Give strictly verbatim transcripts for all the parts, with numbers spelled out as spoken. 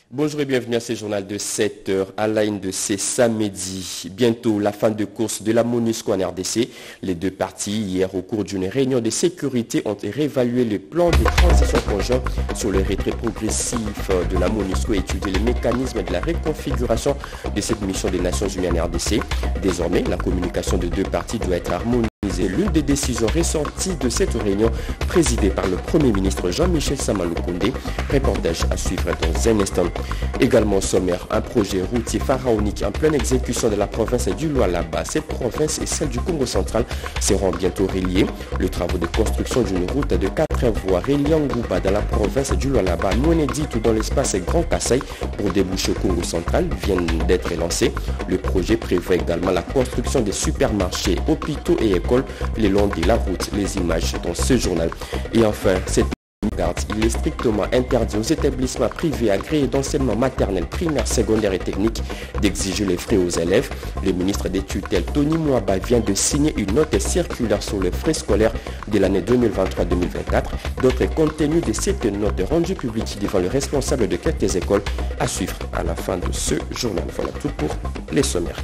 Bonjour et bienvenue à ce journal de sept heures à la une de ce samedi. Bientôt la fin de course de la MONUSCO en R D C. Les deux parties, hier au cours d'une réunion de sécurité, ont réévalué le plan de transition conjoint sur le retrait progressif de la MONUSCO et étudié les mécanismes de la reconfiguration de cette mission des Nations Unies en R D C. Désormais, la communication des deux parties doit être harmonisée. L'une des décisions ressorties de cette réunion présidée par le Premier ministre Jean-Michel Sama Lukonde. Reportage à suivre dans un instant. Également au sommaire, un projet routier pharaonique en pleine exécution de la province du Lualaba. Cette province et celle du Congo central seront bientôt reliées. Le travail de construction d'une route de quatre voies reliant Ngouba dans la province du Lualaba, Nouénédit tout dans l'espace Grand Kassai pour déboucher au Congo central vient d'être lancé. Le projet prévoit également la construction des supermarchés, hôpitaux et écoles le long de la route. Les images dans ce journal. Et enfin, cette il est strictement interdit aux établissements privés agréés d'enseignement maternel, primaire, secondaire et technique d'exiger les frais aux élèves. Le ministre des tutelles, Tony Mouaba, vient de signer une note circulaire sur les frais scolaires de l'année deux mille vingt-trois deux mille vingt-quatre. D'autres contenus de cette note rendue publique devant le responsable de quelques écoles à suivre à la fin de ce journal. Voilà tout pour les sommaires.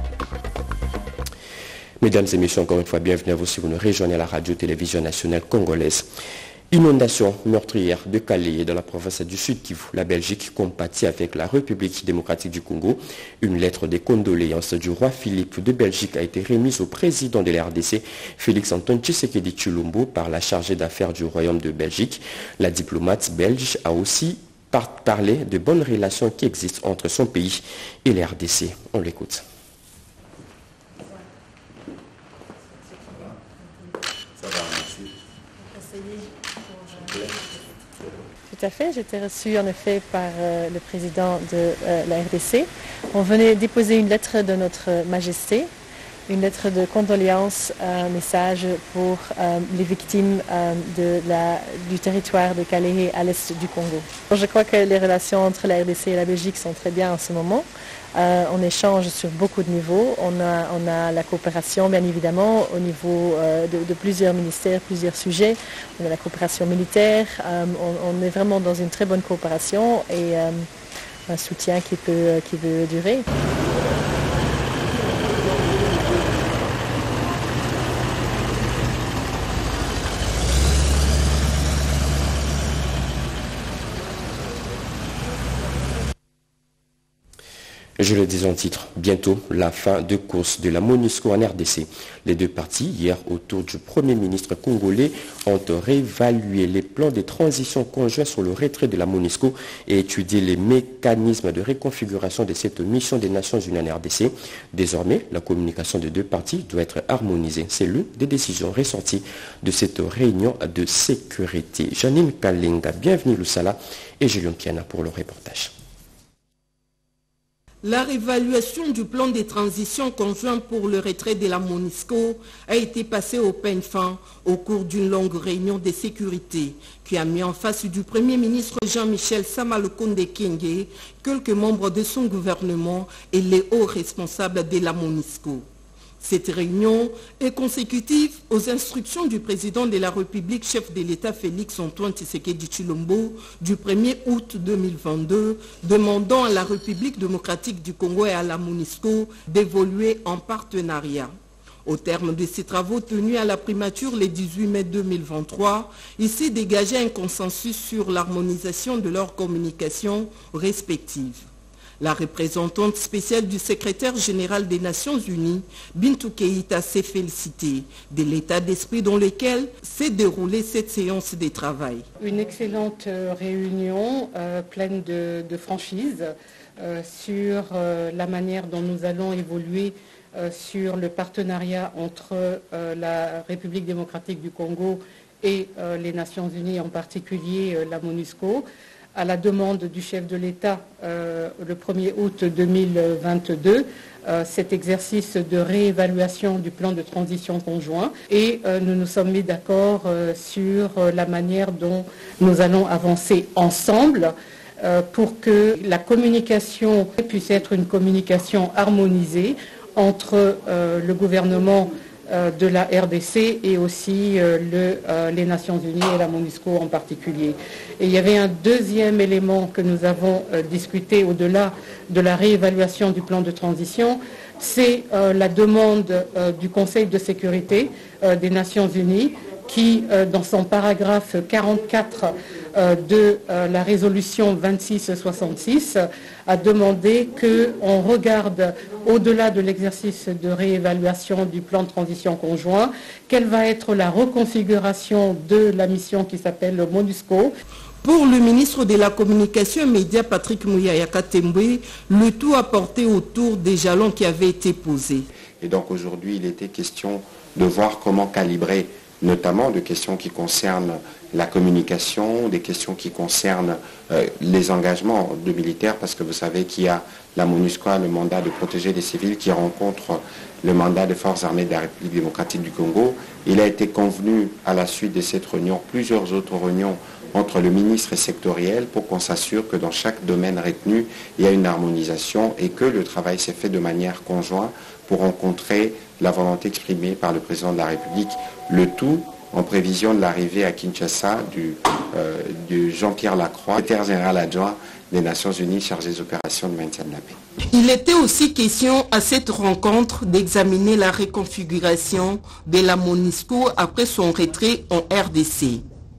Mesdames et messieurs, encore une fois, bienvenue à vous si vous nous rejoignez à la radio-télévision nationale congolaise. Inondation meurtrière de Calais et dans la province du Sud Kivu. La Belgique compatit avec la République démocratique du Congo. Une lettre de condoléances du roi Philippe de Belgique a été remise au président de la R D C, Félix Antoine Tshisekedi Tshilombo, par la chargée d'affaires du Royaume de Belgique. La diplomate belge a aussi parlé de bonnes relations qui existent entre son pays et la R D C. On l'écoute. Tout à fait, j'étais reçue en effet par euh, le président de euh, la R D C. On venait déposer une lettre de notre Majesté, une lettre de condoléances, un message pour euh, les victimes euh, de la, du territoire de Calais à l'est du Congo. Je crois que les relations entre la R D C et la Belgique sont très bien en ce moment. Euh, on échange sur beaucoup de niveaux. On a, on a la coopération, bien évidemment, au niveau euh, de, de plusieurs ministères, plusieurs sujets. On a la coopération militaire. Euh, on, on est vraiment dans une très bonne coopération et euh, un soutien qui peut, qui peut durer. Je le dis en titre, bientôt la fin de course de la MONUSCO en R D C. Les deux parties, hier autour du Premier ministre congolais, ont réévalué les plans de transition conjoints sur le retrait de la MONUSCO et étudié les mécanismes de reconfiguration de cette mission des Nations Unies en R D C. Désormais, la communication des deux parties doit être harmonisée. C'est l'une des décisions ressorties de cette réunion de sécurité. Janine Kalenga, bienvenue Lusala et Julien Piana pour le reportage. La réévaluation du plan de transition conjoint pour le retrait de la MONUSCO a été passée au peigne fin au cours d'une longue réunion de sécurité qui a mis en face du Premier ministre Jean-Michel Sama Lukonde Kyenge quelques membres de son gouvernement et les hauts responsables de la MONUSCO. Cette réunion est consécutive aux instructions du président de la République, chef de l'État Félix Antoine Tshisekedi Tshilombo, du premier août deux mille vingt-deux, demandant à la République démocratique du Congo et à la MONUSCO d'évoluer en partenariat. Au terme de ces travaux tenus à la primature le dix-huit mai deux mille vingt-trois, il s'est dégagé un consensus sur l'harmonisation de leurs communications respectives. La représentante spéciale du secrétaire général des Nations Unies, Bintou Keïta, s'est félicitée de l'état d'esprit dans lequel s'est déroulée cette séance de travail. Une excellente réunion euh, pleine de, de franchise euh, sur euh, la manière dont nous allons évoluer euh, sur le partenariat entre euh, la République démocratique du Congo et euh, les Nations Unies, en particulier euh, la MONUSCO. À la demande du chef de l'État euh, le premier août deux mille vingt-deux, euh, cet exercice de réévaluation du plan de transition conjoint et euh, nous nous sommes mis d'accord euh, sur euh, la manière dont nous allons avancer ensemble euh, pour que la communication puisse être une communication harmonisée entre euh, le gouvernement euh, de la R D C et aussi euh, le, euh, les Nations Unies et la MONUSCO en particulier. Et il y avait un deuxième élément que nous avons euh, discuté au-delà de la réévaluation du plan de transition, c'est euh, la demande euh, du Conseil de sécurité euh, des Nations Unies qui, euh, dans son paragraphe quarante-quatre euh, de euh, la résolution vingt-six soixante-six, a demandé qu'on regarde au-delà de l'exercice de réévaluation du plan de transition conjoint, quelle va être la reconfiguration de la mission qui s'appelle le MONUSCO. Pour le ministre de la Communication et Médias, Patrick Mouyaya Katembwe, le tout a porté autour des jalons qui avaient été posés. Et donc aujourd'hui, il était question de voir comment calibrer, notamment de questions qui concernent la communication, des questions qui concernent euh, les engagements de militaires, parce que vous savez qu'il y a la MONUSCO, le mandat de protéger les civils, qui rencontre le mandat des forces armées de la République démocratique du Congo. Il a été convenu à la suite de cette réunion, plusieurs autres réunions entre le ministre et sectoriel pour qu'on s'assure que dans chaque domaine retenu, il y a une harmonisation et que le travail s'est fait de manière conjointe pour rencontrer la volonté exprimée par le président de la République, le tout en prévision de l'arrivée à Kinshasa du, euh, du Jean-Pierre Lacroix, secrétaire général adjoint des Nations Unies chargé des opérations de maintien de la paix. Il était aussi question à cette rencontre d'examiner la reconfiguration de la MONUSCO après son retrait en R D C.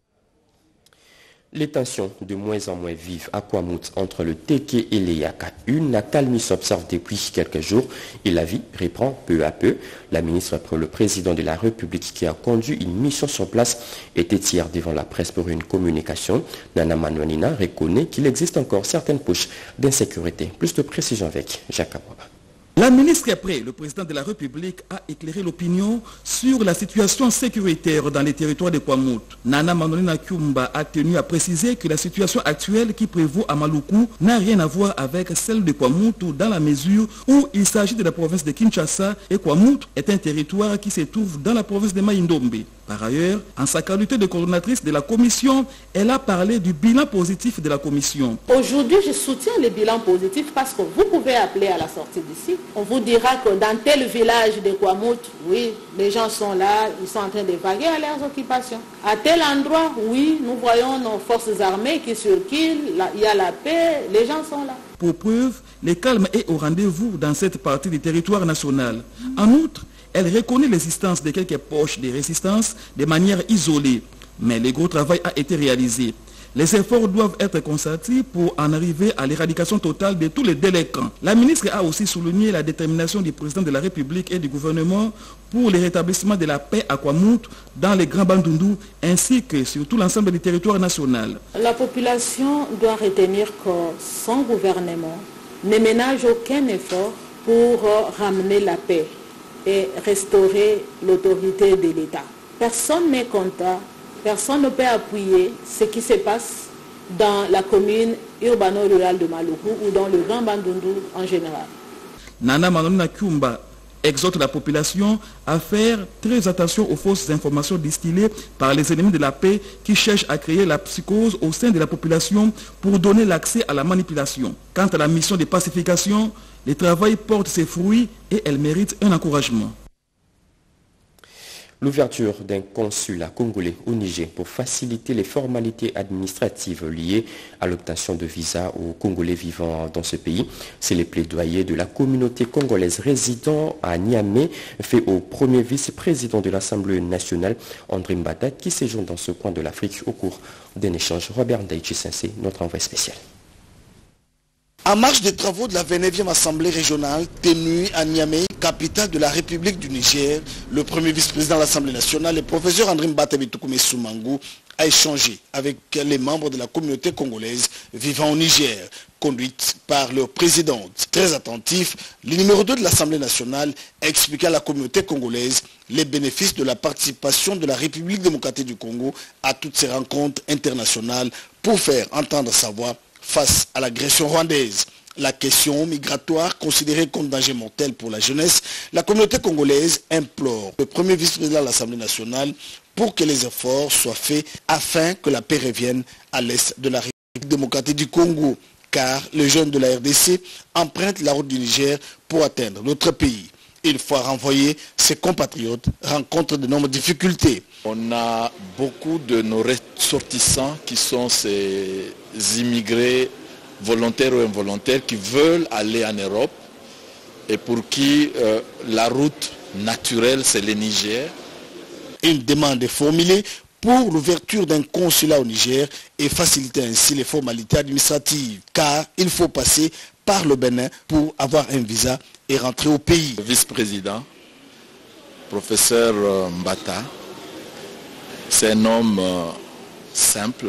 Les tensions de moins en moins vives à Kwamouth entre le Téké et les Yaka. Une accalmie s'observe depuis quelques jours et la vie reprend peu à peu. La ministre pour le président de la République qui a conduit une mission sur place était hier devant la presse pour une communication. Nana Manouanina reconnaît qu'il existe encore certaines poches d'insécurité. Plus de précision avec Jacques Abouaba. La ministre après le président de la République a éclairé l'opinion sur la situation sécuritaire dans les territoires de Kwamouth. Nana Manolina Kyumba a tenu à préciser que la situation actuelle qui prévaut à Maluku n'a rien à voir avec celle de Kwamouth dans la mesure où il s'agit de la province de Kinshasa et Kwamouth est un territoire qui se trouve dans la province de Maïndombe. Par ailleurs, en sa qualité de coordonnatrice de la commission, elle a parlé du bilan positif de la commission. Aujourd'hui, je soutiens le bilan positif parce que vous pouvez appeler à la sortie d'ici. On vous dira que dans tel village de Kwamouth, oui, les gens sont là, ils sont en train de vaguer à leurs occupations. À tel endroit, oui, nous voyons nos forces armées qui circulent, il y a la paix, les gens sont là. Pour preuve, le calme est au rendez-vous dans cette partie du territoire national. En outre, elle reconnaît l'existence de quelques poches de résistance de manière isolée, mais le gros travail a été réalisé. Les efforts doivent être concertés pour en arriver à l'éradication totale de tous les délinquants. La ministre a aussi souligné la détermination du président de la République et du gouvernement pour le rétablissement de la paix à Kwamouth, dans les Grands Bandundu, ainsi que sur tout l'ensemble du territoire national. La population doit retenir que son gouvernement ne ménage aucun effort pour ramener la paix et restaurer l'autorité de l'État. Personne n'est content, personne ne peut appuyer ce qui se passe dans la commune urbano-rurale de Maluku ou dans le Grand Bandundu en général. Nana Manolina Kyumba exhorte la population à faire très attention aux fausses informations distillées par les ennemis de la paix qui cherchent à créer la psychose au sein de la population pour donner l'accès à la manipulation. Quant à la mission de pacification, le travail porte ses fruits et elle mérite un encouragement. L'ouverture d'un consulat congolais au Niger pour faciliter les formalités administratives liées à l'obtention de visas aux Congolais vivant dans ce pays. C'est le plaidoyer de la communauté congolaise résidant à Niamey, fait au premier vice-président de l'Assemblée nationale, André Mbata, qui séjourne dans ce coin de l'Afrique au cours d'un échange. Robert Ndaïchi-Sensé, notre envoyé spécial. En marge des travaux de la vingt-neuvième Assemblée régionale tenue à Niamey, capitale de la République du Niger, le premier vice-président de l'Assemblée nationale, le professeur André Mbata Bitoukoumé Soumangu, a échangé avec les membres de la communauté congolaise vivant au Niger, conduite par leur présidente. Très attentif, le numéro deux de l'Assemblée nationale a expliqué à la communauté congolaise les bénéfices de la participation de la République démocratique du Congo à toutes ces rencontres internationales pour faire entendre sa voix face à l'agression rwandaise. La question migratoire considérée comme danger mortel pour la jeunesse, la communauté congolaise implore le premier vice-président de l'Assemblée nationale pour que les efforts soient faits afin que la paix revienne à l'est de la République démocratique du Congo, car les jeunes de la R D C empruntent la route du Niger pour atteindre notre pays. Une fois renvoyés, ses compatriotes rencontrent de nombreuses difficultés. On a beaucoup de nos ressortissants qui sont ces immigrés volontaires ou involontaires qui veulent aller en Europe et pour qui euh, la route naturelle c'est le Niger. Une demande est formulée pour l'ouverture d'un consulat au Niger et faciliter ainsi les formalités administratives, car il faut passer par le Bénin pour avoir un visa et rentrer au pays. Le vice-président, professeur Mbata, c'est un homme euh, simple,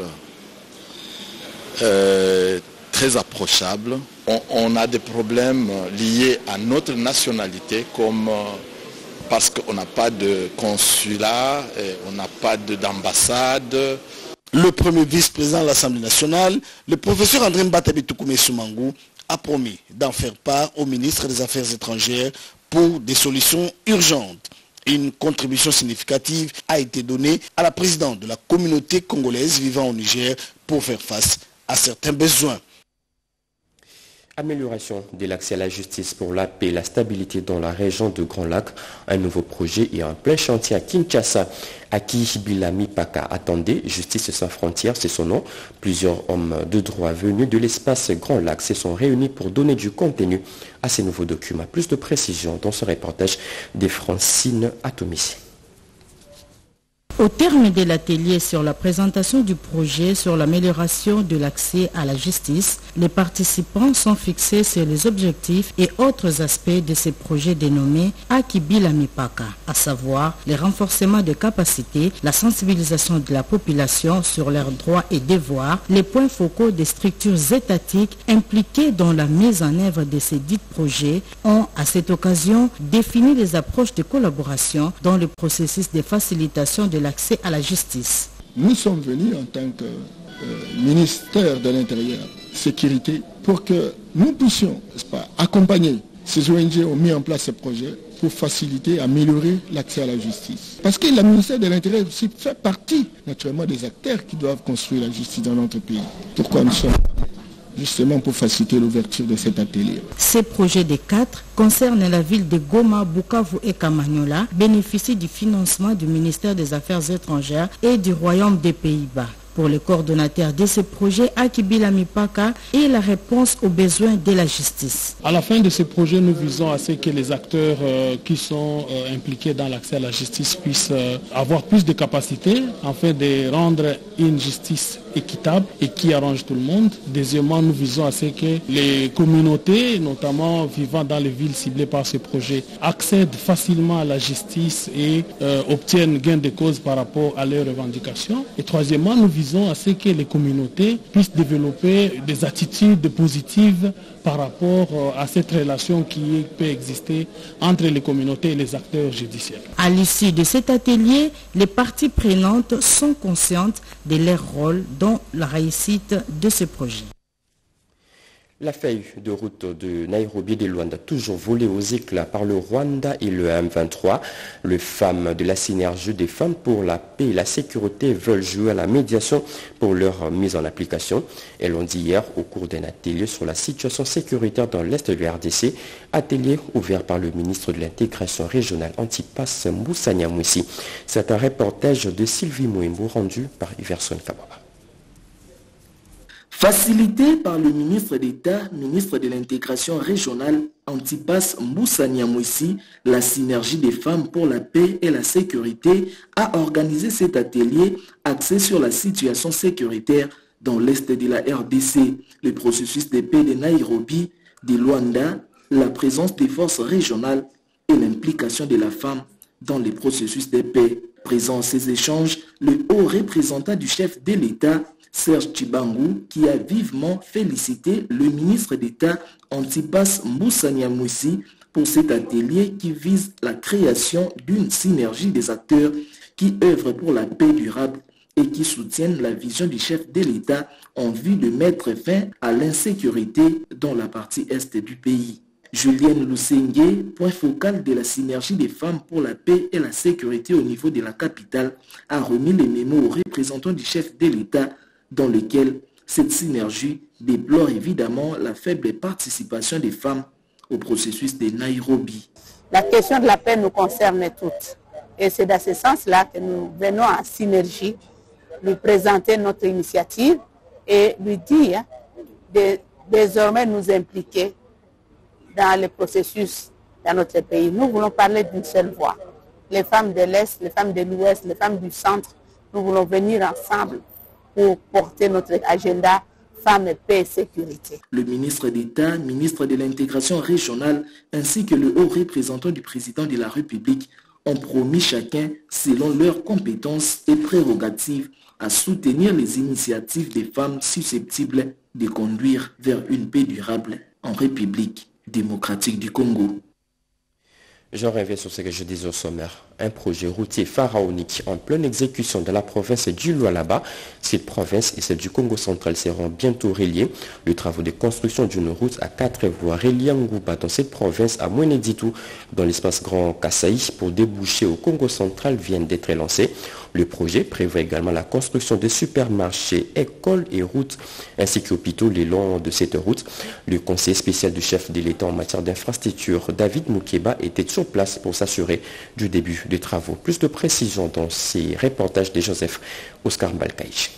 euh, très approchable. On, on a des problèmes liés à notre nationalité comme... Euh, parce qu'on n'a pas de consulat, on n'a pas d'ambassade. Le premier vice-président de l'Assemblée nationale, le professeur André Mbata Bitoukoumé Soumangou, a promis d'en faire part au ministre des Affaires étrangères pour des solutions urgentes. Une contribution significative a été donnée à la présidente de la communauté congolaise vivant au Niger pour faire face à certains besoins. Amélioration de l'accès à la justice pour la paix et la stabilité dans la région de Grand Lac. Un nouveau projet et un plein chantier à Kinshasa. Aki Bilami Paka attendait Justice sans frontières, c'est son nom. Plusieurs hommes de droit venus de l'espace Grand Lac se sont réunis pour donner du contenu à ces nouveaux documents. Plus de précision dans ce reportage de Francine Atomissi. Au terme de l'atelier sur la présentation du projet sur l'amélioration de l'accès à la justice, les participants sont fixés sur les objectifs et autres aspects de ces projets dénommés Akibilamipaka, à savoir le renforcement des capacités, la sensibilisation de la population sur leurs droits et devoirs, les points focaux des structures étatiques impliquées dans la mise en œuvre de ces dits projets ont, à cette occasion, défini les approches de collaboration dans le processus de facilitation de l'accès à la justice. Nous sommes venus en tant que euh, ministère de l'Intérieur, sécurité, pour que nous puissions, n'est-ce pas, accompagner ces O N G ont mis en place ces projets pour faciliter, améliorer l'accès à la justice. Parce que le ministère de l'Intérieur aussi fait partie naturellement des acteurs qui doivent construire la justice dans notre pays. Pourquoi nous sommes justement pour faciliter l'ouverture de cet atelier. Ces projets des quatre concernent la ville de Goma, Bukavu et Kamanyola, bénéficient du financement du ministère des Affaires étrangères et du Royaume des Pays-Bas. Pour le coordonnateur de ce projet, Akibilamipaka, est la réponse aux besoins de la justice. À la fin de ce projet, nous visons à ce que les acteurs euh, qui sont euh, impliqués dans l'accès à la justice puissent euh, avoir plus de capacités afin de rendre une justice équitable et qui arrange tout le monde. Deuxièmement, nous visons à ce que les communautés, notamment vivant dans les villes ciblées par ce projet, accèdent facilement à la justice et euh, obtiennent gain de cause par rapport à leurs revendications. Et troisièmement, nous visons à ce que les communautés puissent développer des attitudes positives par rapport à cette relation qui peut exister entre les communautés et les acteurs judiciaires. À l'issue de cet atelier, les parties prenantes sont conscientes de leur rôle dans la réussite de ce projet. La feuille de route de Nairobi et de Luanda, toujours volée aux éclats par le Rwanda et le M vingt-trois. Les femmes de la synergie des femmes pour la paix et la sécurité veulent jouer à la médiation pour leur mise en application. Elles l'ont dit hier au cours d'un atelier sur la situation sécuritaire dans l'Est du R D C, atelier ouvert par le ministre de l'intégration régionale Antipas Mboussanyamwisi. C'est un reportage de Sylvie Mouimbo rendu par Iverson Fababa. Facilité par le ministre d'État, ministre de l'intégration régionale Antipas Mboussanyamwisi, la synergie des femmes pour la paix et la sécurité a organisé cet atelier axé sur la situation sécuritaire dans l'Est de la R D C, le processus de paix de Nairobi, de Luanda, la présence des forces régionales et l'implication de la femme dans les processus de paix. Présent à ces échanges, le haut représentant du chef de l'État, Serge Tshibangou, qui a vivement félicité le ministre d'État Antipas Mboussanyamwisi pour cet atelier qui vise la création d'une synergie des acteurs qui œuvrent pour la paix durable et qui soutiennent la vision du chef de l'État en vue de mettre fin à l'insécurité dans la partie est du pays. Julienne Lusenge, point focal de la synergie des femmes pour la paix et la sécurité au niveau de la capitale, a remis les mémos aux représentants du chef de l'État dans lequel cette synergie déplore évidemment la faible participation des femmes au processus de Nairobi. La question de la paix nous concerne toutes. Et c'est dans ce sens-là que nous venons en synergie lui présenter notre initiative et lui dire de désormais nous impliquer dans le processus dans notre pays. Nous voulons parler d'une seule voix. Les femmes de l'Est, les femmes de l'Ouest, les femmes du Centre, nous voulons venir ensemble pour porter notre agenda femmes, paix et sécurité. Le ministre d'État, ministre de l'intégration régionale, ainsi que le haut représentant du président de la République ont promis chacun, selon leurs compétences et prérogatives, à soutenir les initiatives des femmes susceptibles de conduire vers une paix durable en République démocratique du Congo. Je reviens sur ce que je disais au sommaire. Un projet routier pharaonique en pleine exécution dans la province du Lualaba. Cette province et celle du Congo central seront bientôt reliées. Le travail de construction d'une route à quatre voies reliant Ngouba dans cette province à Mweneditu dans l'espace Grand Kasaï pour déboucher au Congo central vient d'être lancé. Le projet prévoit également la construction de supermarchés, écoles et routes ainsi qu'hôpitaux le long de cette route. Le conseiller spécial du chef de l'État en matière d'infrastructure, David Moukeba, était sur place pour s'assurer du début des travaux. Plus de précisions dans ces reportages de Joseph Oscar Balkaïch.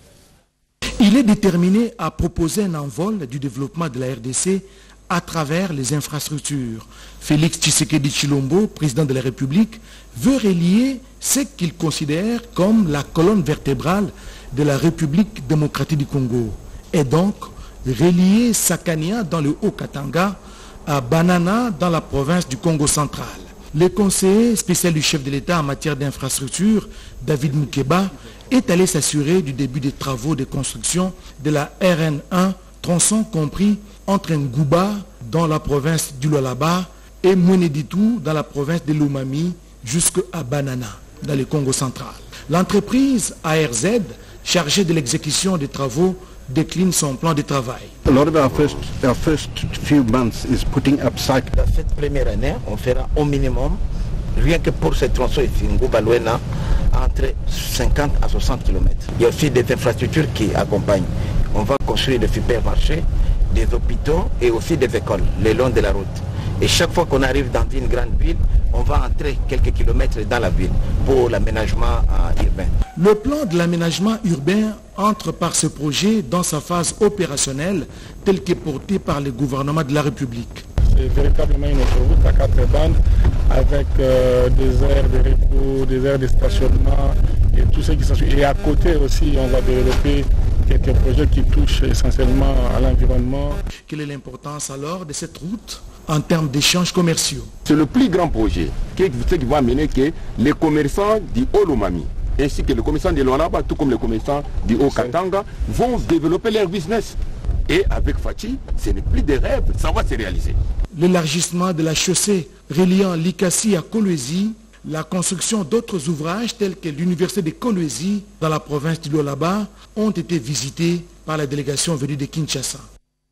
Il est déterminé à proposer un envol du développement de la R D C à travers les infrastructures. Félix Tshisekedi Tshilombo, président de la République, veut relier ce qu'il considère comme la colonne vertébrale de la République démocratique du Congo et donc relier Sakania dans le Haut-Katanga à Banana dans la province du Congo central. Le conseiller spécial du chef de l'État en matière d'infrastructure, David Moukeba, est allé s'assurer du début des travaux de construction de la R N un, tronçon compris entre Ngouba dans la province du Lualaba et Mweneditu dans la province de Lomami jusqu'à Banana dans le Congo central. L'entreprise A R Z, chargée de l'exécution des travaux, décline son plan de travail. Our first, our first few months is putting up cycle. Dans cette première année, on fera au minimum, rien que pour ce tronçon ici, Ngouba-Luena, entre cinquante à soixante kilomètres. Il y a aussi des infrastructures qui accompagnent. On va construire des supermarchés, des hôpitaux et aussi des écoles le long de la route. Et chaque fois qu'on arrive dans une grande ville, on va entrer quelques kilomètres dans la ville pour l'aménagement euh, urbain. Le plan de l'aménagement urbain entre par ce projet dans sa phase opérationnelle telle que portée par le gouvernement de la République. C'est véritablement une autoroute à quatre bandes avec euh, des aires de repos, des aires de stationnement et tout ce qui s'ensuit. Et à côté aussi, on va développer quelques projets qui touchent essentiellement à l'environnement. Quelle est l'importance alors de cette route en termes d'échanges commerciaux? C'est le plus grand projet qui va amener que les commerçants du Haut-Lomami ainsi que les commerçants de Lualaba, tout comme les commerçants du Haut-Katanga, vont développer leur business. Et avec Fachi, ce n'est plus des rêves, ça va se réaliser. L'élargissement de la chaussée reliant Likasi à Kolwezi, la construction d'autres ouvrages tels que l'université de Kolwezi dans la province du Lualaba ont été visités par la délégation venue de Kinshasa.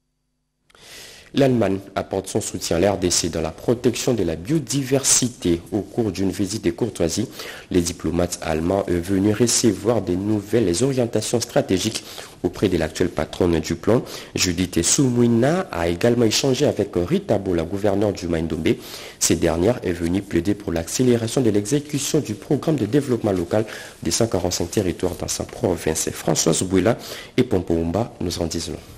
L'Allemagne apporte son soutien à l'R D C dans la protection de la biodiversité au cours d'une visite de courtoisie. Les diplomates allemands sont venus recevoir des nouvelles orientations stratégiques auprès de l'actuelle patronne du plan. Judith Soumouina a également échangé avec Rita Bola, gouverneure du Maïndombe. Cette dernière est venue plaider pour l'accélération de l'exécution du programme de développement local des cent quarante-cinq territoires dans sa province. Françoise Bouila et Pompoumba nous en disent long.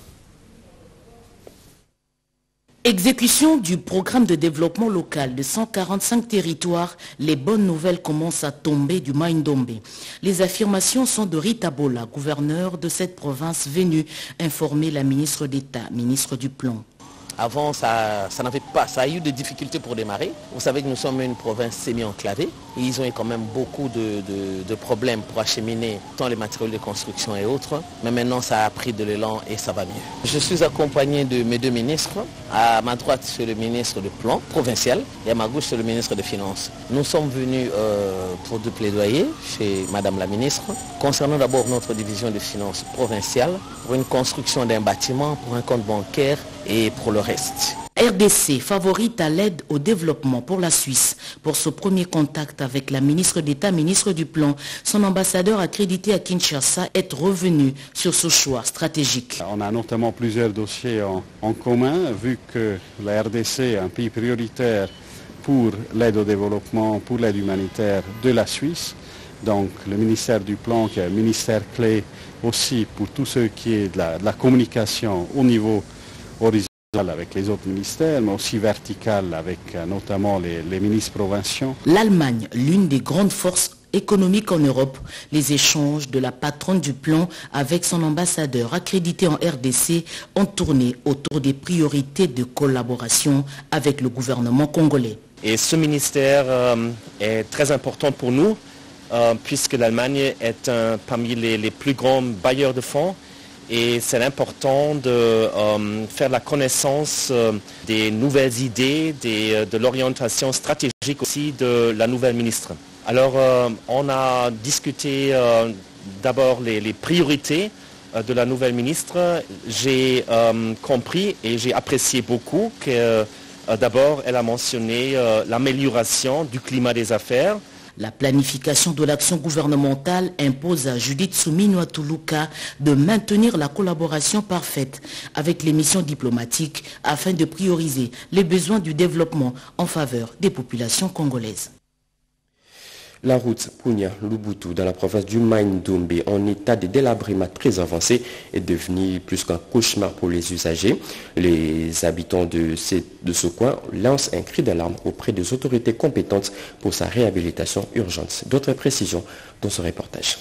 Exécution du programme de développement local de cent quarante-cinq territoires, les bonnes nouvelles commencent à tomber du Maïndombe. Les affirmations sont de Rita Bola, gouverneure de cette province, venue informer la ministre d'État, ministre du Plan. Avant, ça, ça n'avait pas, ça a eu des difficultés pour démarrer. Vous savez que nous sommes une province semi-enclavée et ils ont eu quand même beaucoup de, de, de problèmes pour acheminer tant les matériaux de construction et autres. Mais maintenant, ça a pris de l'élan et ça va mieux. Je suis accompagné de mes deux ministres. À ma droite, c'est le ministre du Plan provincial et à ma gauche, c'est le ministre des Finances. Nous sommes venus euh, pour deux plaidoyers chez Madame la ministre concernant d'abord notre division des finances provinciales pour une construction d'un bâtiment, pour un compte bancaire et pour le reste. R D C favorite à l'aide au développement pour la Suisse. Pour ce premier contact avec la ministre d'État, ministre du Plan, son ambassadeur accrédité à Kinshasa est revenu sur ce choix stratégique. On a notamment plusieurs dossiers en, en commun, vu que la R D C est un pays prioritaire pour l'aide au développement, pour l'aide humanitaire de la Suisse. Donc le ministère du Plan, qui est un ministère clé aussi pour tout ce qui est de la, de la communication au niveau horizontal avec les autres ministères, mais aussi vertical avec euh, notamment les, les ministres provinciaux. L'Allemagne, l'une des grandes forces économiques en Europe, les échanges de la patronne du Plan avec son ambassadeur accrédité en R D C ont tourné autour des priorités de collaboration avec le gouvernement congolais. Et ce ministère euh, est très important pour nous, euh, puisque l'Allemagne est un, parmi les, les plus grands bailleurs de fonds. Et c'est important de euh, faire la connaissance euh, des nouvelles idées, des, euh, de l'orientation stratégique aussi de la nouvelle ministre. Alors euh, on a discuté euh, d'abord les, les priorités euh, de la nouvelle ministre. J'ai euh, compris et j'ai apprécié beaucoup que euh, d'abord elle a mentionné euh, l'amélioration du climat des affaires. La planification de l'action gouvernementale impose à Judith Soumino Atuluka de maintenir la collaboration parfaite avec les missions diplomatiques afin de prioriser les besoins du développement en faveur des populations congolaises. La route Punya-Lubutu dans la province du Mai-Ndombe en état de délabrement très avancé est devenue plus qu'un cauchemar pour les usagers. Les habitants de ce, de ce coin lancent un cri d'alarme auprès des autorités compétentes pour sa réhabilitation urgente. D'autres précisions dans ce reportage.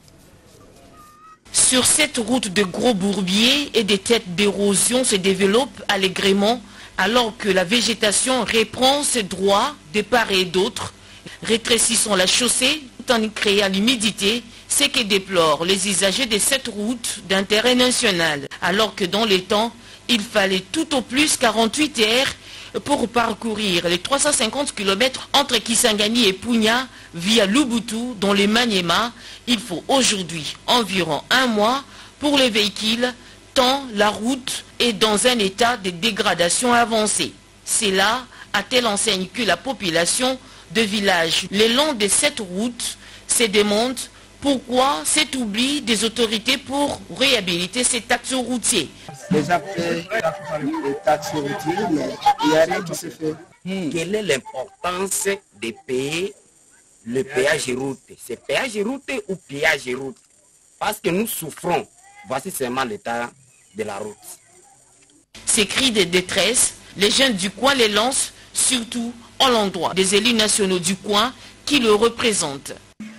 Sur cette route de gros bourbiers et des têtes d'érosion se développent allègrement alors que la végétation reprend ses droits de part et d'autre. Rétrécissant la chaussée tout en y créant l'humidité, c'est que déplorent les usagers de cette route d'intérêt national. Alors que dans les temps, il fallait tout au plus quarante-huit heures pour parcourir les trois cent cinquante kilomètres entre Kisangani et Punya via Lubutu dans les Maniema. Il faut aujourd'hui environ un mois pour les véhicules, tant la route est dans un état de dégradation avancée. C'est là, à telle enseigne que la population de villages le long de cette route se demande pourquoi cet oubli des autorités pour réhabiliter ces taxes routiers. Les acteurs des taxes routières, mais il n'y a rien qui se fait. Hmm. Quelle est l'importance de payer le péage route? C'est péage route ou péage route? Parce que nous souffrons. Voici seulement l'état de la route. Ces cris de détresse, les jeunes du coin les lancent surtout à l'endroit des élus nationaux du coin qui le représentent.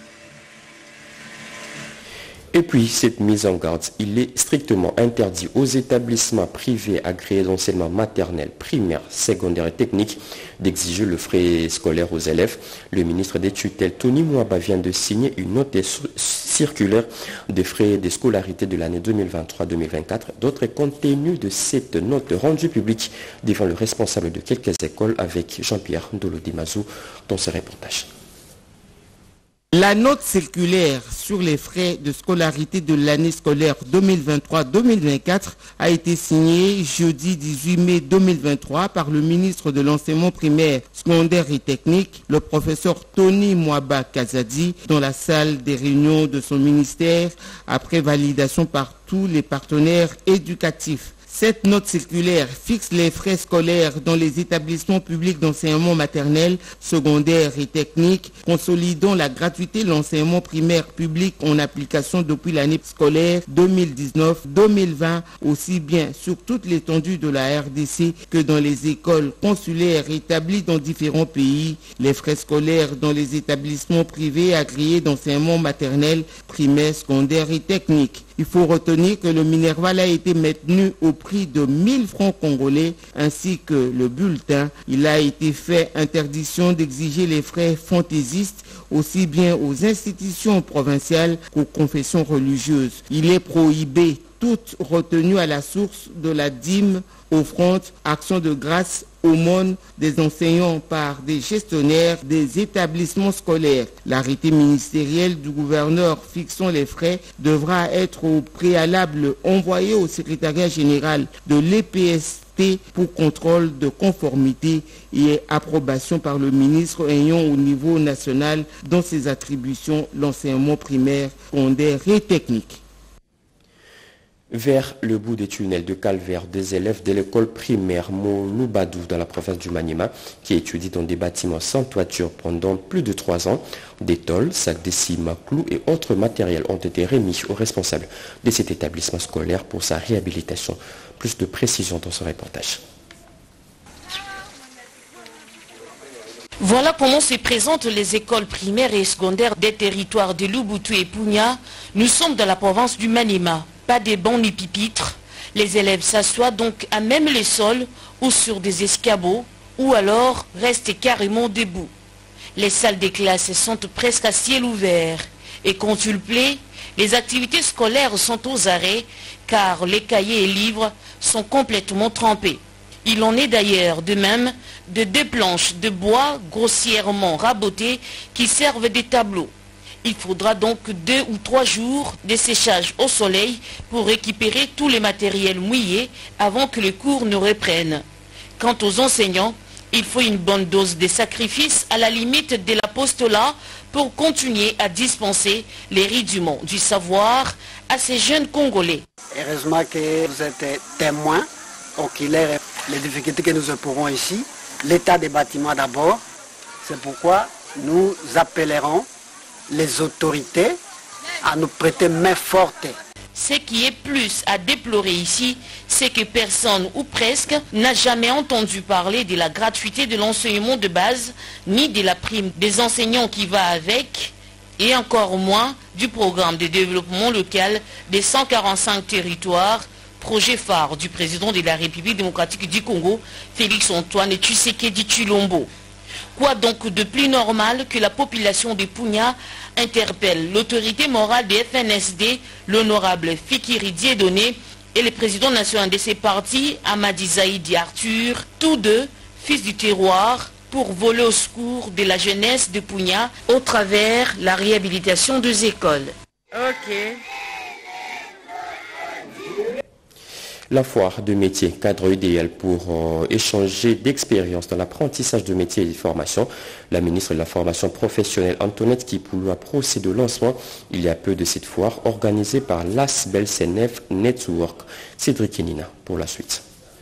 Et puis, cette mise en garde, il est strictement interdit aux établissements privés agréés d'enseignement maternel, primaire, secondaire et technique d'exiger le frais scolaire aux élèves. Le ministre des tutelles, Tony Mwaba, vient de signer une note circulaire des frais de scolarité de l'année deux mille vingt-trois deux mille vingt-quatre. D'autres contenus de cette note rendue publique devant le responsable de quelques écoles avec Jean-Pierre Ndolodimazou dans ce reportage. La note circulaire sur les frais de scolarité de l'année scolaire deux mille vingt-trois deux mille vingt-quatre a été signée jeudi dix-huit mai deux mille vingt-trois par le ministre de l'enseignement primaire, secondaire et technique, le professeur Tony Mwaba Kazadi, dans la salle des réunions de son ministère après validation par tous les partenaires éducatifs. Cette note circulaire fixe les frais scolaires dans les établissements publics d'enseignement maternel, secondaire et technique, consolidant la gratuité de l'enseignement primaire public en application depuis l'année scolaire deux mille dix-neuf deux mille vingt, aussi bien sur toute l'étendue de la R D C que dans les écoles consulaires établies dans différents pays. Les frais scolaires dans les établissements privés agréés d'enseignement maternel, primaire, secondaire et technique. Il faut retenir que le Minerval a été maintenu au prix de mille francs congolais ainsi que le bulletin. Il a été fait interdiction d'exiger les frais fantaisistes aussi bien aux institutions provinciales qu'aux confessions religieuses. Il est prohibé toute retenue à la source de la dîme, offrande, action de grâce, aumône des enseignants par des gestionnaires des établissements scolaires. L'arrêté ministériel du gouverneur fixant les frais devra être au préalable envoyé au secrétariat général de l'E P S portée pour contrôle de conformité et approbation par le ministre ayant au niveau national dans ses attributions l'enseignement primaire, secondaire et technique. Vers le bout des tunnels de calvaire des élèves de l'école primaire Moloubadou dans la province du Maniema qui étudient dans des bâtiments sans toiture pendant plus de trois ans. Des tôles, sacs de ciment, clous et autres matériels ont été remis aux responsables de cet établissement scolaire pour sa réhabilitation. Plus de précisions dans ce reportage. Voilà comment se présentent les écoles primaires et secondaires des territoires de Luboutou et Punya. Nous sommes dans la province du Maniema. Pas de bancs ni pupitres. Les élèves s'assoient donc à même les sols ou sur des escabeaux ou alors restent carrément debout. Les salles des classes sont presque à ciel ouvert. Et quand il plaît, les activités scolaires sont aux arrêts car les cahiers et livres sont complètement trempés. Il en est d'ailleurs de même de deux planches de bois grossièrement rabotées qui servent des tableaux. Il faudra donc deux ou trois jours de séchage au soleil pour récupérer tous les matériels mouillés avant que les cours ne reprennent. Quant aux enseignants, il faut une bonne dose de sacrifice à la limite de l'apostolat pour continuer à dispenser les rudiments du savoir à ces jeunes Congolais. Heureusement que vous êtes témoins oculaires des difficultés que nous éprouvons ici. L'état des bâtiments d'abord, c'est pourquoi nous appellerons les autorités à nous prêter main forte. Ce qui est plus à déplorer ici, c'est que personne ou presque n'a jamais entendu parler de la gratuité de l'enseignement de base, ni de la prime des enseignants qui va avec, et encore moins du programme de développement local des cent quarante-cinq territoires, projet phare du président de la République démocratique du Congo, Félix Antoine Tshisekedi Tshilombo. Quoi donc de plus normal que la population de Punya interpelle l'autorité morale des F N S D, l'honorable Fikiri Dieudonné et le président national de ces partis, Amadi Zaïdi Arthur, tous deux fils du terroir, pour voler au secours de la jeunesse de Punya au travers la réhabilitation des écoles. Ok. La foire de métiers, cadre idéal pour euh, échanger d'expériences dans l'apprentissage de métiers et de formation. La ministre de la formation professionnelle Antoinette Kipoulou a procédé au lancement il y a peu de cette foire organisée par l'A S B E L C N F Network. Cédric Kenina pour la suite.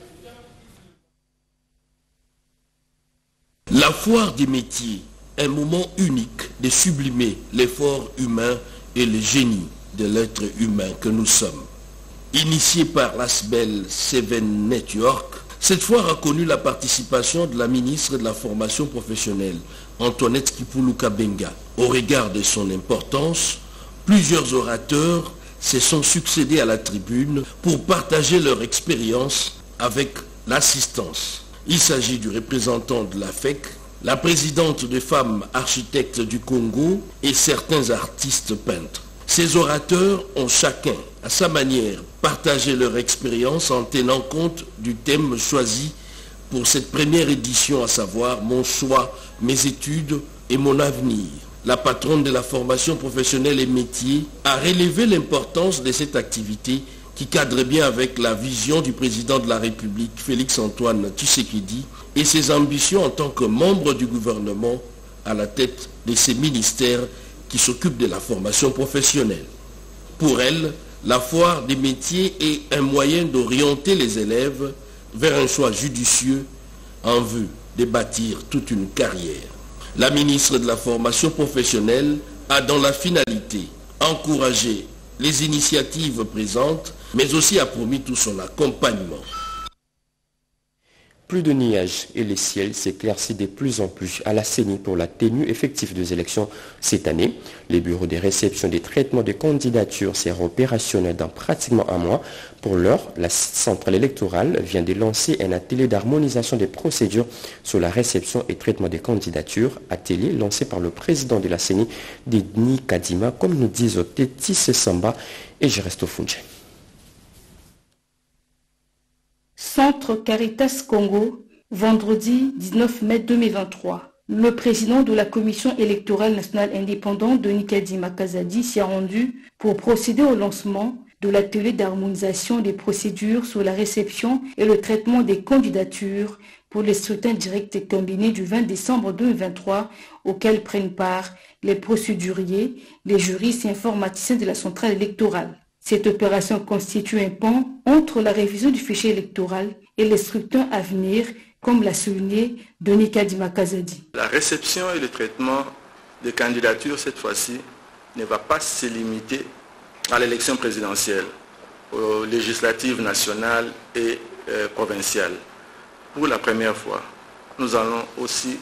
La foire des métiers, un moment unique de sublimer l'effort humain et le génie de l'être humain que nous sommes. Initiée par l'A S B E L C N F Network, cette foire a connu la participation de la ministre de la formation professionnelle, Antoinette Kipoulou Kabenga. Au regard de son importance, plusieurs orateurs se sont succédés à la tribune pour partager leur expérience avec l'assistance. Il s'agit du représentant de l'A F E C, la présidente des femmes architectes du Congo et certains artistes peintres. Ces orateurs ont chacun, à sa manière, partagé leur expérience en tenant compte du thème choisi pour cette première édition, à savoir « Mon choix, mes études et mon avenir ». La patronne de la formation professionnelle et métiers a relevé l'importance de cette activité qui cadre bien avec la vision du président de la République, Félix Antoine Tshisekedi, et ses ambitions en tant que membre du gouvernement à la tête de ces ministères qui s'occupe de la formation professionnelle. Pour elle, la foire des métiers est un moyen d'orienter les élèves vers un choix judicieux en vue de bâtir toute une carrière. La ministre de la formation professionnelle a dans la finalité encouragé les initiatives présentes, mais aussi a promis tout son accompagnement. Plus de nuages et le ciel s'éclaircit de plus en plus à la C E N I pour la tenue effective des élections cette année. Les bureaux de réception des traitements de candidatures seront opérationnels dans pratiquement un mois. Pour l'heure, la centrale électorale vient de lancer un atelier d'harmonisation des procédures sur la réception et traitement des candidatures, atelier lancé par le président de la C E N I, Denis Kadima, comme nous disent Tétis Samba et Geresto Funche. Centre Caritas Congo, vendredi dix-neuf mai deux mille vingt-trois. Le président de la Commission électorale nationale indépendante, Denis Kadima Kazadi, s'y est rendu pour procéder au lancement de l'atelier d'harmonisation des procédures sur la réception et le traitement des candidatures pour les scrutins directs et combinés du vingt décembre deux mille vingt-trois, auxquels prennent part les procéduriers, les juristes et informaticiens de la centrale électorale. Cette opération constitue un pont entre la révision du fichier électoral et les scrutins à venir, comme l'a souligné Denis Kadima-Kazadi. La réception et le traitement des candidatures, cette fois-ci, ne va pas se limiter à l'élection présidentielle, aux législatives nationales et euh, provinciales. Pour la première fois, nous allons aussi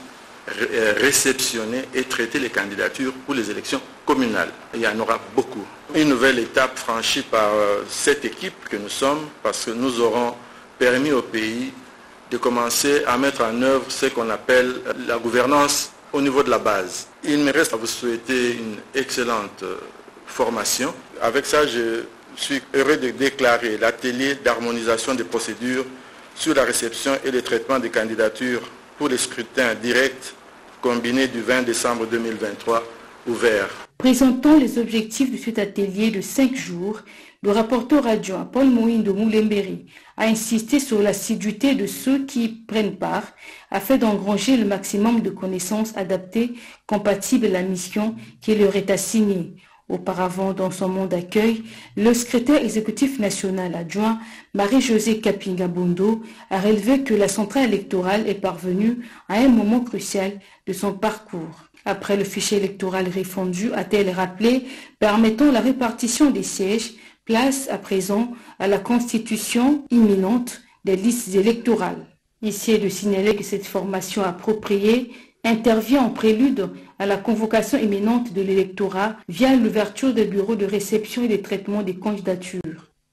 ré réceptionner et traiter les candidatures pour les élections communales. Il y en aura beaucoup. Une nouvelle étape franchie par euh, cette équipe que nous sommes, parce que nous aurons permis au pays de commencer à mettre en œuvre ce qu'on appelle la gouvernance au niveau de la base. Il me reste à vous souhaiter une excellente euh, formation. Avec ça, je suis heureux de déclarer l'atelier d'harmonisation des procédures sur la réception et le traitement des candidatures pour les scrutins directs combinés du vingt décembre deux mille vingt-trois ouvert. Présentant les objectifs de cet atelier de cinq jours, le rapporteur adjoint Paul Mohindo Moulemberi a insisté sur l'assiduité de ceux qui prennent part afin d'engranger le maximum de connaissances adaptées, compatibles à la mission qui leur est assignée. Auparavant, dans son monde d'accueil, le secrétaire exécutif national adjoint Marie-Josée Kapinga-Bondo a relevé que la centrale électorale est parvenue à un moment crucial de son parcours. Après le fichier électoral refondu, a-t-elle rappelé, permettant la répartition des sièges, place à présent à la constitution imminente des listes électorales. Ici est de signaler que cette formation appropriée intervient en prélude à la convocation imminente de l'électorat via l'ouverture des bureaux de réception et de traitement des candidatures.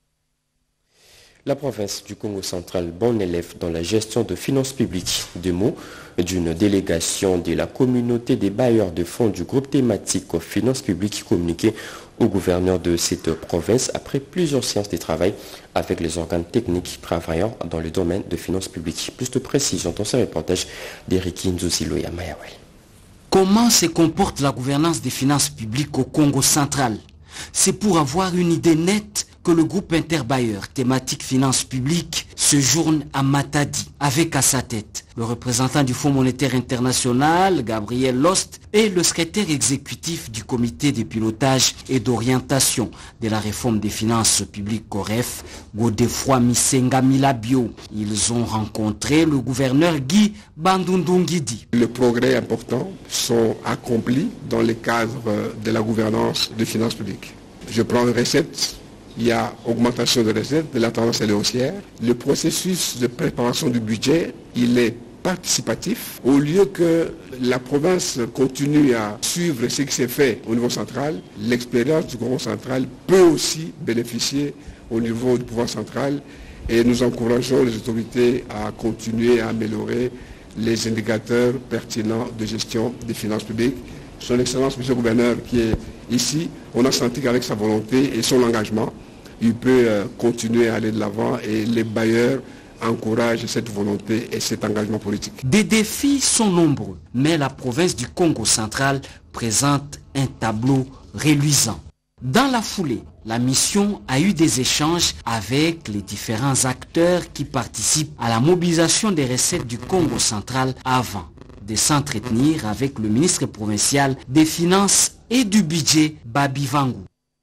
La province du Congo central, bon élève dans la gestion de finances publiques. Deux mots d'une délégation de la communauté des bailleurs de fonds du groupe thématique aux finances publiques communiqué au gouverneur de cette province après plusieurs séances de travail avec les organes techniques travaillant dans le domaine de finances publiques. Plus de précision dans ce reportage d'Eric Nzuzilo Yamayawel. Comment se comporte la gouvernance des finances publiques au Congo central? C'est pour avoir une idée nette que le groupe interbailleur thématique finances publiques séjourne à Matadi, avec à sa tête le représentant du Fonds monétaire international, Gabriel Lost, et le secrétaire exécutif du comité de pilotage et d'orientation de la réforme des finances publiques C O R E F, Godefroy Misenga Milabio. Ils ont rencontré le gouverneur Guy Bandundungidi. Les progrès importants sont accomplis dans le cadre de la gouvernance des finances publiques. Je prends les recettes. Il y a augmentation de recettes, de la tendance elle est haussière. Le processus de préparation du budget, il est participatif. Au lieu que la province continue à suivre ce qui s'est fait au niveau central, l'expérience du gouvernement central peut aussi bénéficier au niveau du pouvoir central et nous encourageons les autorités à continuer à améliorer les indicateurs pertinents de gestion des finances publiques. Son Excellence, Monsieur le Gouverneur, qui est ici, on a senti qu'avec sa volonté et son engagement, il peut euh, continuer à aller de l'avant et les bailleurs encouragent cette volonté et cet engagement politique. Des défis sont nombreux, mais la province du Congo central présente un tableau reluisant. Dans la foulée, la mission a eu des échanges avec les différents acteurs qui participent à la mobilisation des recettes du Congo central avant de s'entretenir avec le ministre provincial des Finances et du Budget, Babi Vangou.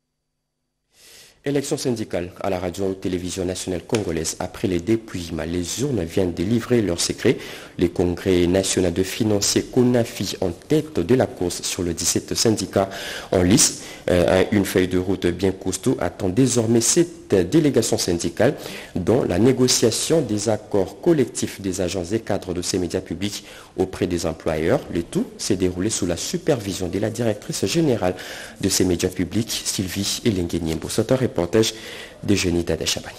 Élection syndicale à la radio-télévision nationale congolaise. Après les dépouillements, les urnes viennent de livrer leurs secrets. Le Congrès national de financiers CONAFI en tête de la course sur le dix-sept syndicats en lice. Euh, une feuille de route bien costaud attend désormais cette délégation syndicale dont la négociation des accords collectifs des agences et cadres de ces médias publics auprès des employeurs. Le tout s'est déroulé sous la supervision de la directrice générale de ces médias publics, Sylvie Elengueniembo. C'est un reportage de Jenita Deshabani.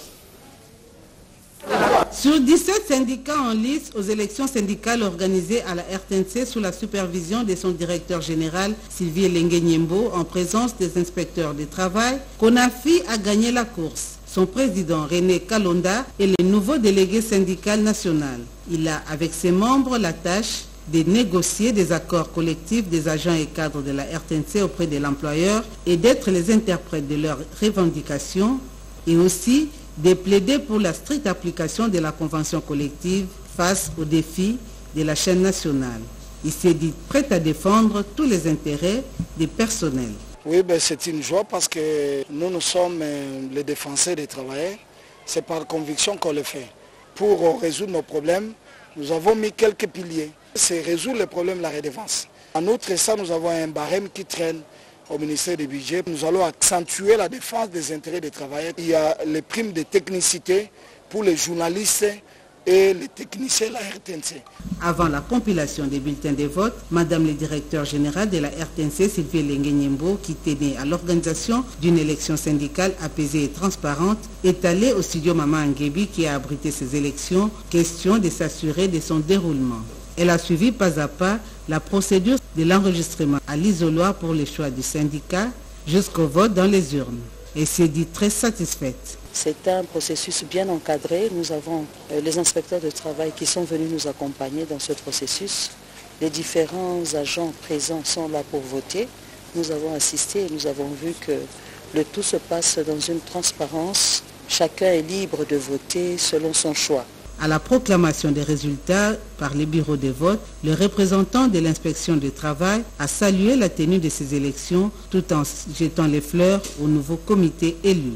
Sur dix-sept syndicats en lice aux élections syndicales organisées à la R T N C sous la supervision de son directeur général Sylvie Elengueniembo en présence des inspecteurs du travail, CONAFI a gagné la course. Son président René Kalonda est le nouveau délégué syndical national. Il a avec ses membres la tâche de négocier des accords collectifs des agents et cadres de la R T N C auprès de l'employeur et d'être les interprètes de leurs revendications et aussi de plaider pour la stricte application de la convention collective face aux défis de la chaîne nationale. Il s'est dit prêt à défendre tous les intérêts des personnels. Oui, ben, c'est une joie parce que nous, nous sommes les défenseurs des travailleurs. C'est par conviction qu'on le fait. Pour résoudre nos problèmes, nous avons mis quelques piliers. C'est résoudre les problèmes de la redevance. En outre ça, nous avons un barème qui traîne au ministère du Budget. Nous allons accentuer la défense des intérêts des travailleurs. Il y a les primes de technicité pour les journalistes et les techniciens de la R T N C. Avant la compilation des bulletins de vote, Madame le directeur général de la R T N C, Sylvie Lengenyembo, qui tenait à l'organisation d'une élection syndicale apaisée et transparente, est allée au studio Maman Angebi qui a abrité ces élections, question de s'assurer de son déroulement. Elle a suivi pas à pas la procédure de l'enregistrement à l'isoloir pour les choix du syndicat jusqu'au vote dans les urnes. Et s'est dit très satisfaite. C'est un processus bien encadré. Nous avons euh, les inspecteurs de travail qui sont venus nous accompagner dans ce processus. Les différents agents présents sont là pour voter. Nous avons assisté et nous avons vu que le tout se passe dans une transparence. Chacun est libre de voter selon son choix. À la proclamation des résultats par les bureaux de vote, le représentant de l'inspection du travail a salué la tenue de ces élections tout en jetant les fleurs au nouveau comité élu.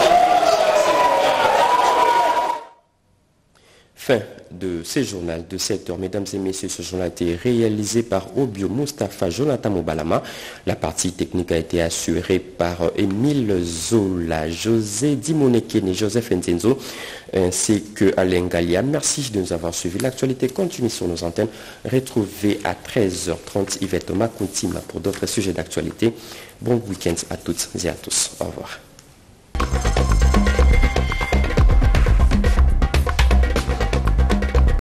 Fin de ce journal de sept heures. Mesdames et messieurs, ce journal a été réalisé par Obio Mustafa Jonathan Mobalama. La partie technique a été assurée par Émile Zola, José Dimonekene, Joseph Nzenzo, ainsi que Alain Galia. Merci de nous avoir suivis. L'actualité continue sur nos antennes. Retrouvez à treize heures trente Yvette Makuntima pour d'autres sujets d'actualité. Bon week-end à toutes et à tous. Au revoir.